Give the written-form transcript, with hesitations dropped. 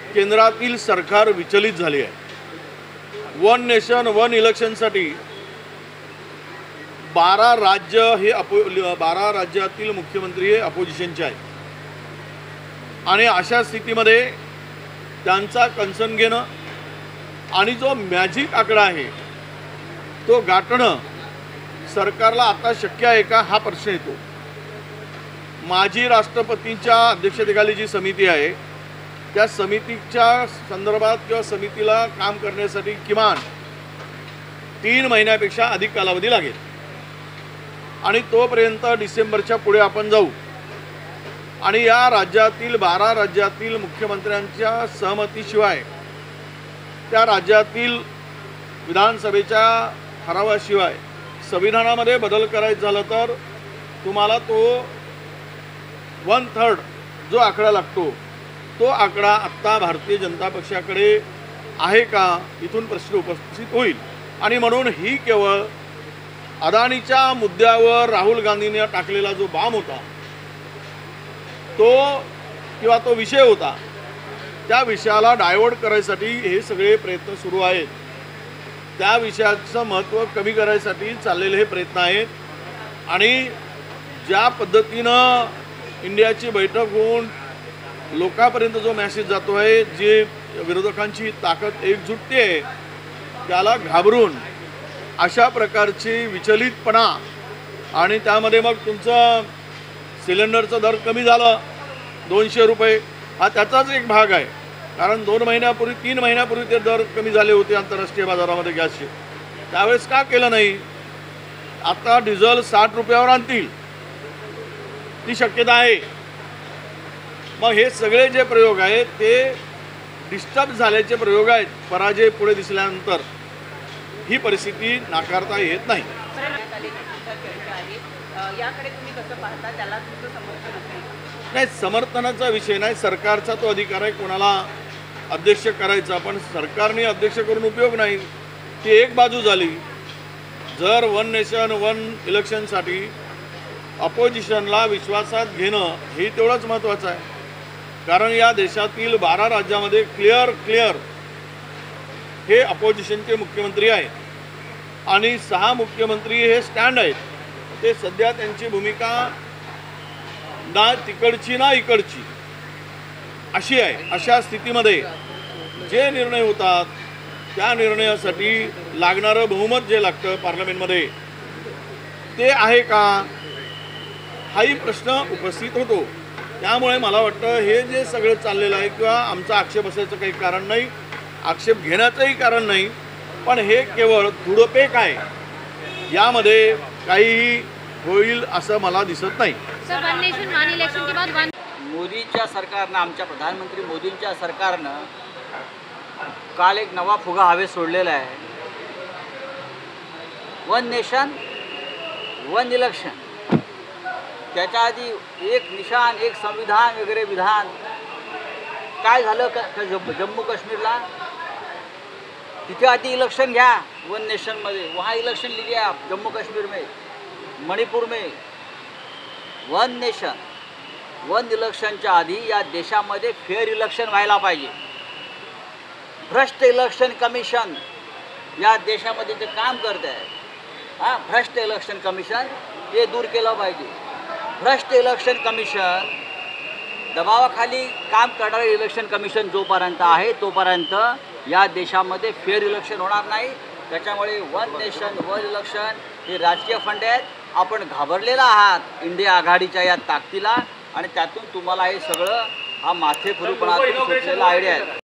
केंद्रातील सरकार विचलित झाले आहे। वन नेशन वन इलेक्शनसाठी 12 राज्यातील मुख्यमंत्री हे अपोजिशनचे आहेत आणि अशा स्थितीमध्ये त्यांचा कन्सर्न घेणं आणि जो मॅजिक आकडा आहे तो गाठणं सरकारला आता शक्य आहे का हा प्रश्न येतो। माजी राष्ट्रपतींच्या अध्यक्षतेखाली जी समिती आहे त्या समितीच्या संदर्भात किंवा समितीला काम करण्यासाठी किमान 3 महिन्यापेक्षा अधिक कालावधी लागेल आणि तोपर्यंत डिसेंबरच्या पुढे आपण जाऊ आणि या राज्यातील 12 राज्यातील मुख्यमंत्र्यांच्या सहमतीशिवाय त्या राज्यातील विधानसभेच्या ठरावाशिवाय संविधानामध्ये बदल करायचा झाला तर तुम्हाला तो 1/3 जो आकडा लागतो तो आकडा आत्ता भारतीय जनता पक्षाकडे आहे का इथून प्रश्न उपस्थित होईल। आणि म्हणून ही केवळ अदानीच्या मुद्द्यावर राहुल गांधींनी टाकलेला जो बाम होता तो किंवा तो विषय होता त्या विषयाला डायव्हर्ट करायसाठी हे सगळे प्रयत्न सुरू आहेत। त्या विषयाचं महत्त्व कमी करायसाठी चाललेले हे प्रयत्न आहेत आणि ज्या पद्धतीनं इंडियाची बैठक होऊन लोकांपर्यंत जो मेसेज जातो आहे जे विरोधकांची ताकद एकजुटते आहे त्याला घाबरून अशा प्रकारची विचलितपणा आणि त्यामध्ये मग तुमचं सिलेंडरचा दर कमी झाला 200 रुपये हा त्याचाच एक भाग आहे। कारण 2 महिन्यापूर्वी 3 महिन्यापूर्वी ते दर कमी झाले होते आंतरराष्ट्रीय बाजारामध्ये गॅसचे, त्यावेळेस का केलं नाही? आता डिझेल 60 रुपयावर आणतील ती शक्यता आहे। मग हे सगळे जे प्रयोग आहेत ते डिस्टर्ब झाल्याचे प्रयोग आहेत। पराजय पुढे दिसल्यानंतर ही परिस्थिती नाकारता येत नाही। नाही, समर्थनाचा विषय नाही, सरकारचा तो अधिकार आहे कोणाला अध्यक्ष करायचा, पण सरकारने अध्यक्ष करून उपयोग नाही। ती एक बाजू झाली। जर वन नेशन वन इलेक्शनसाठी अपोजिशनला विश्वासात घेणं हे तेवढंच महत्त्वाचं आहे कारण या देशातील 12 राज्यामध्ये क्लिअर हे अपोजिशनचे मुख्यमंत्री आहेत आणि 6 मुख्यमंत्री हे स्टँड आहेत। ते सध्या त्यांची भूमिका ना तिकडची ना इकडची अशी आहे। अशा स्थितीमध्ये जे निर्णय होतात त्या निर्णयासाठी लागणारं बहुमत जे लागतं पार्लमेंटमध्ये ते आहे का हाही प्रश्न उपस्थित होतो। त्यामुळे मला वाटतं हे जे सगळं चाललेलं आहे किंवा आमचा आक्षेप असायचं काही कारण नाही, आक्षेप घेण्याचंही कारण नाही, पण हे केवळ धुडपेक आहे, यामध्ये काहीही होईल असं मला दिसत नाही। मोदीच्या सरकारनं आमच्या प्रधानमंत्री मोदींच्या सरकारनं काल एक नवा फुगा हवेत सोडलेला आहे। वन नेशन वन इलेक्शन, त्याच्या आधी एक निशान एक संविधान वगैरे विधान काय झालं का जम्मू काश्मीरला तिथे आधी इलेक्शन घ्या वन नेशनमध्ये, वहाँ इलेक्शन लीजिए आप जम्मू कश्मीर में मणिपुर में। वन नेशन वन इलेक्शनच्या आधी या देशामध्ये फेअर इलेक्शन व्हायला पाहिजे। भ्रष्ट इलेक्शन कमिशन या देशामध्ये जे काम करत आहे भ्रष्ट इलेक्शन कमिशन हे दूर केलं पाहिजे। भ्रष्ट इलेक्शन कमिशन दबावाखाली काम करणारे इलेक्शन कमिशन जोपर्यंत आहे तोपर्यंत या देशामध्ये फेअर इलेक्शन होणार नाही। त्याच्यामुळे वन नेशन वन इलेक्शन हे राजकीय फंड आहेत। आपण घाबरलेला आहात इंडिया आघाडीच्या या ताकदीला आणि त्यातून तुम्हाला हे सगळं हा माथेफिरूपणातून सुटलेला आयडिया आहे।